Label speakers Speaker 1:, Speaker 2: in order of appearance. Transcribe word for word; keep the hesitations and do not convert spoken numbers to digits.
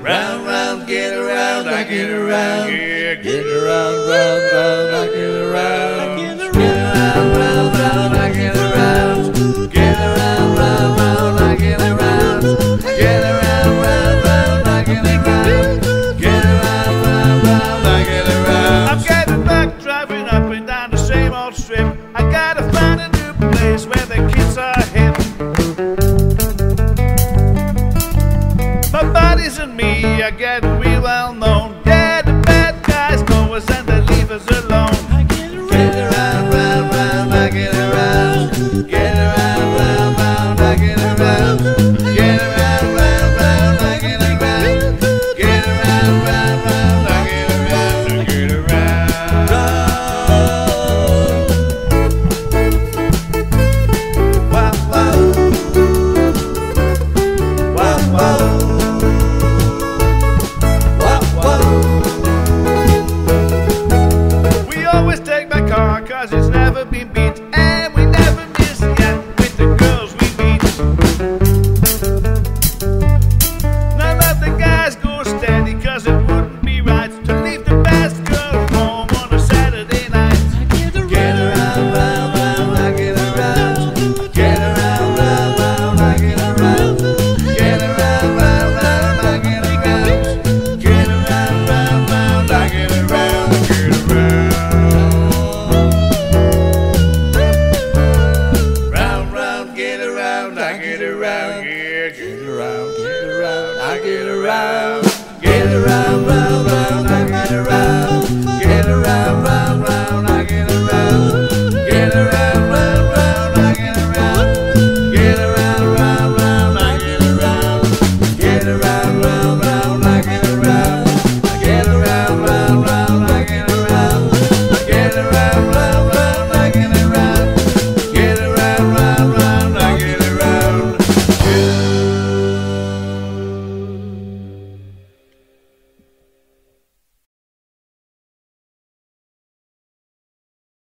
Speaker 1: Round, round, get around, I get around. Yeah, get around, round, round, I get around. Get around, round, round, I get around. Get around, round, round, I get around. Get around, round, round, I get around. Get around, round, round, I get around. I'm getting back, driving up and down the same old strip. I gotta find a new place where the kids are hip. My buddies and me are getting real well known. Yeah, the bad guys know us and they leave us alone. I get around, get around, round, round, I get around. Get around, round, round, I get around. Get around, round, round, I get around. Get around, round, round, I get around. I get around. Wow, wow. Wow, wow. Cause it's never been beat.